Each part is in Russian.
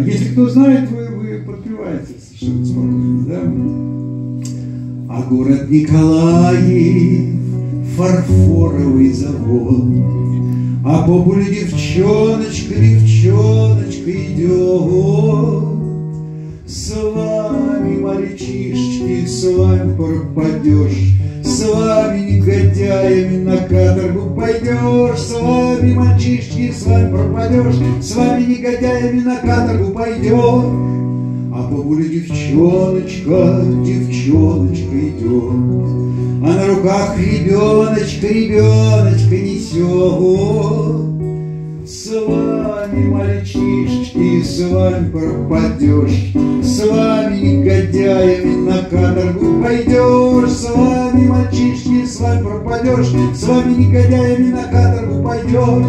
Если кто знает, вы подпеваете совершенно спокойно, да? А город Николаев, фарфоровый завод, а по полю девчоночка идет. С вами, мальчишки, с вами пропадешь, с вами, негодяями, на каторгу пойдешь. С вами, мальчишки, с вами пропадешь, с вами, негодяями, на каторгу пойдешь. А по полю девчоночка идет, а на руках ребеночка несет. С вами, мальчишки, с вами пропадешь, с вами, негодяями, на каторгу пойдешь. С вами, мальчишки, с вами пропадешь, с вами, негодяями, на каторгу пойдешь.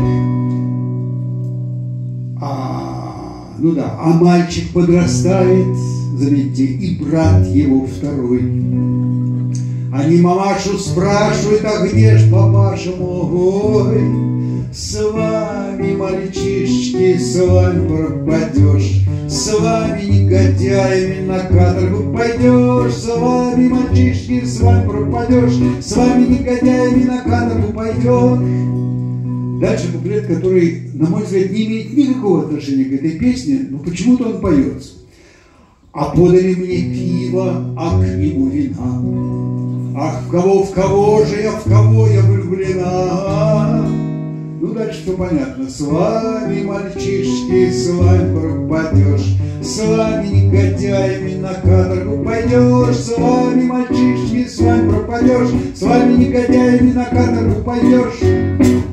Ну да, а мальчик подрастает, заметьте, и брат его второй. Они мамашу спрашивают, а где ж папаша мой? С вами, мальчишки, с вами пропадешь, с вами, негодяями, на каторгу пойдешь. С вами, мальчишки, с вами пропадешь, с вами, негодяями, на каторгу пойдешь. Дальше куплет, который, на мой взгляд, не имеет никакого отношения к этой песне, но почему-то он поется. А подали мне пиво, а к нему вина. Ах, в кого же я, в кого я влюблена? Ну, дальше все понятно. С вами, мальчишки, с вами пропадешь, с вами, негодяями, на каторгу пойдешь. С вами, мальчишки, с вами пропадешь, с вами, негодяями, на каторгу пойдешь.